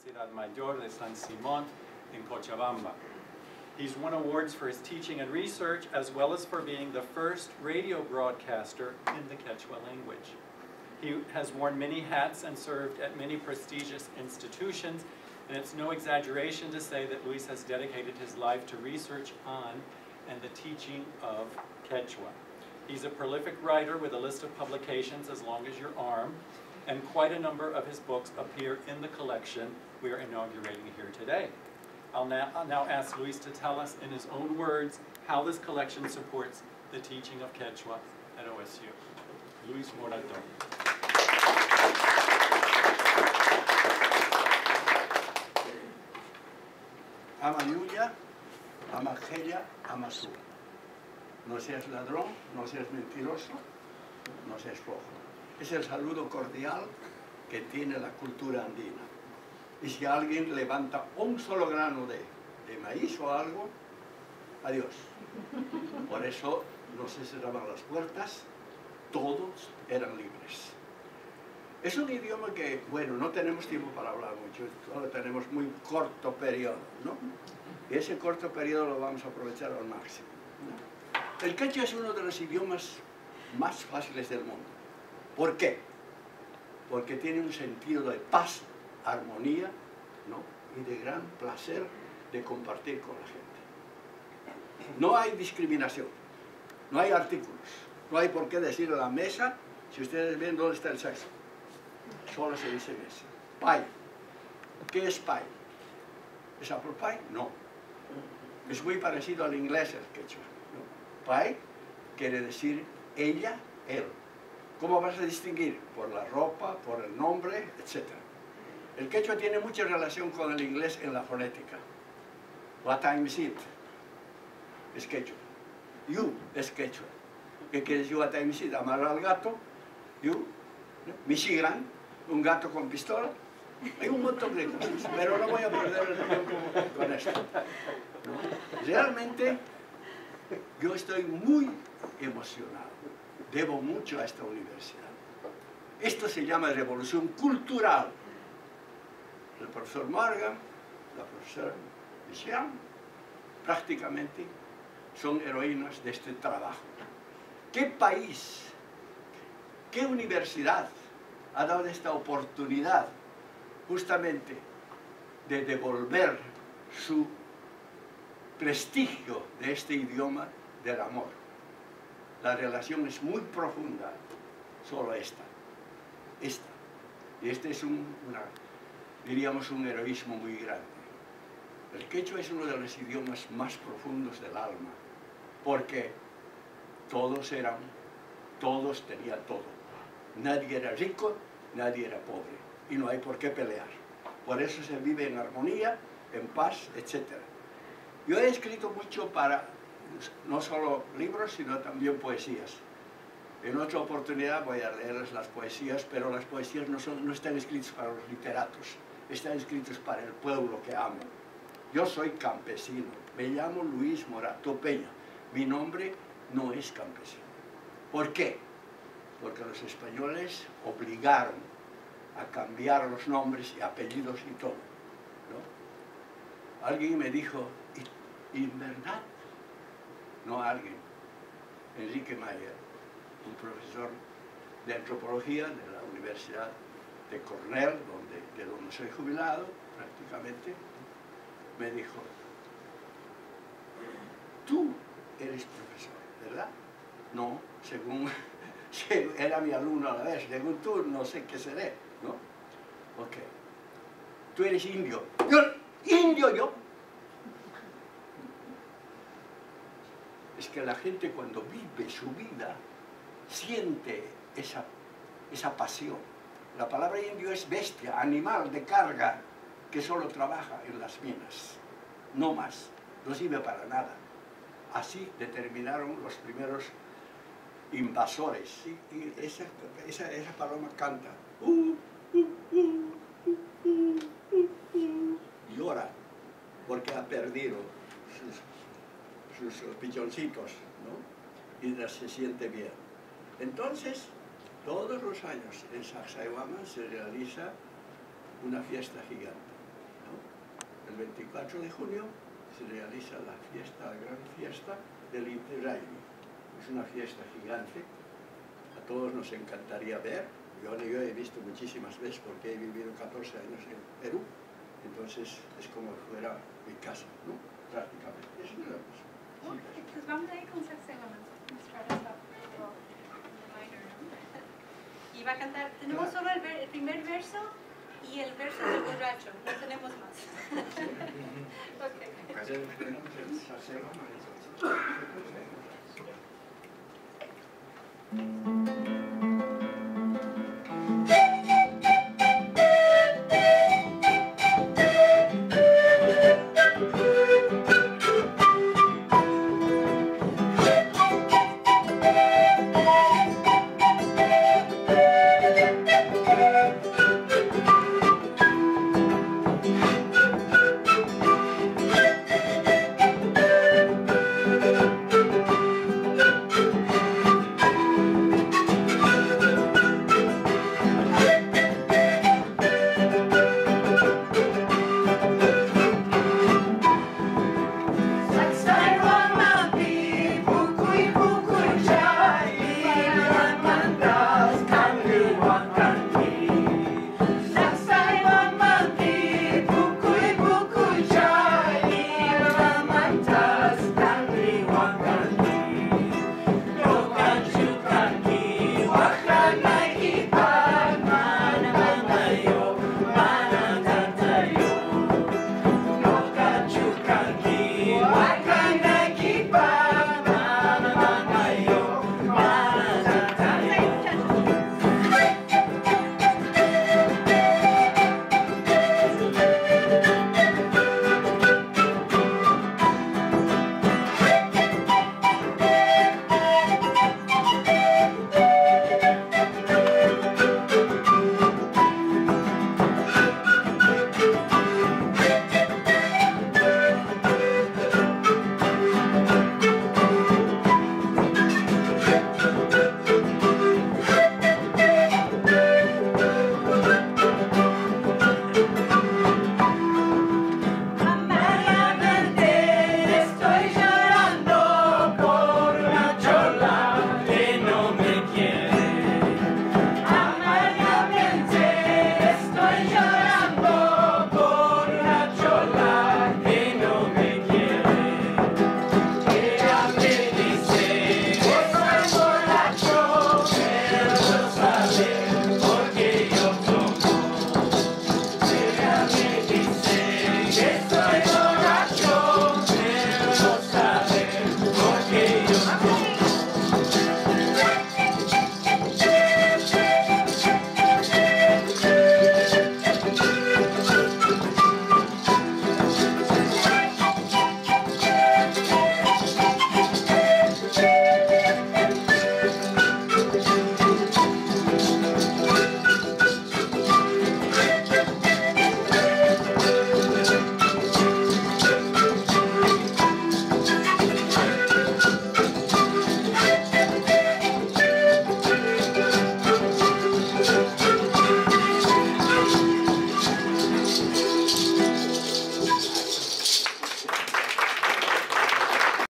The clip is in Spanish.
Universidad Mayor de San Simón in Cochabamba. He's won awards for his teaching and research, as well as for being the first radio broadcaster in the Quechua language. He has worn many hats and served at many prestigious institutions, and it's no exaggeration to say that Luis has dedicated his life to research on and the teaching of Quechua. He's a prolific writer with a list of publications as long as your arm, and quite a number of his books appear in the collection we are inaugurating here today. I'll now ask Luis to tell us in his own words how this collection supports the teaching of Quechua at OSU. Luis Moratón. Ama Yuya, ama Gella, ama Sur. No seas ladrón, no seas mentiroso, no seas flojo. Es el saludo cordial que tiene la cultura andina. Y si alguien levanta un solo grano de maíz o algo, adiós. Por eso no se cerraban las puertas, todos eran libres. Es un idioma que, bueno, no tenemos tiempo para hablar mucho, solo tenemos muy corto periodo, ¿no? Y ese corto periodo lo vamos a aprovechar al máximo, ¿no? El quechua es uno de los idiomas más fáciles del mundo. ¿Por qué? Porque tiene un sentido de paz, armonía, ¿no? Y de gran placer de compartir con la gente. No hay discriminación, no hay artículos, no hay por qué decir a la mesa, si ustedes ven dónde está el sexo. Solo se dice mesa. Pai. ¿Qué es pai? ¿Es apple pie? No. Es muy parecido al inglés el quechua, ¿no? Pai quiere decir ella, él. ¿Cómo vas a distinguir? Por la ropa, por el nombre, etc. El quechua tiene mucha relación con el inglés en la fonética. What time is it? Es quechua. You es quechua. ¿Qué quiere decir what time is it? Amarrar al gato. You. ¿No? Michigan, un gato con pistola. Hay un montón de cosas, pero no voy a perder el tiempo con esto, ¿no? Realmente yo estoy muy emocionado. Debo mucho a esta universidad. Esto se llama revolución cultural. El profesor Morgan, la profesora Michigan, prácticamente son heroínas de este trabajo. ¿Qué país, qué universidad ha dado esta oportunidad justamente de devolver su prestigio de este idioma del amor? La relación es muy profunda, solo esta. Y este es diríamos, un heroísmo muy grande. El quechua es uno de los idiomas más profundos del alma, porque todos tenían todo. Nadie era rico, nadie era pobre, y no hay por qué pelear. Por eso se vive en armonía, en paz, etc. Yo he escrito mucho para, no solo libros, sino también poesías. En otra oportunidad voy a leerles las poesías, pero las poesías no están escritas para los literatos, están escritas para el pueblo que amo. Yo soy campesino, me llamo Luis Morató Peña, mi nombre no es campesino. ¿Por qué? Porque los españoles obligaron a cambiar los nombres y apellidos y todo, ¿no? Alguien me dijo, ¿y verdad? No alguien, Enrique Mayer, un profesor de antropología de la Universidad de Cornell, de donde soy jubilado prácticamente, me dijo, tú eres profesor, ¿verdad? No, según era mi alumno a la vez, según tú no sé qué seré, ¿no? Ok, tú eres indio. Yo. Es que la gente cuando vive su vida siente esa pasión. La palabra indio es bestia, animal de carga, que solo trabaja en las minas, no más, no sirve para nada. Así determinaron los primeros invasores. Y esa paloma canta, llora, porque ha perdido sus pichoncitos, ¿no? Y se siente bien. Entonces, todos los años en Sacsayhuaman se realiza una fiesta gigante. El 24 de junio se realiza la gran fiesta del Inti-Raymi. Es una fiesta gigante, a todos nos encantaría ver. Yo he visto muchísimas veces porque he vivido 14 años en Perú, entonces es como si fuera mi casa, ¿no? Prácticamente. Es una cosa. Okay, pues vamos a ir con Saxena, mostrar esta reminder, ¿no? Y va a cantar, tenemos solo el primer verso y el verso del borracho, no tenemos más. Okay. Saxena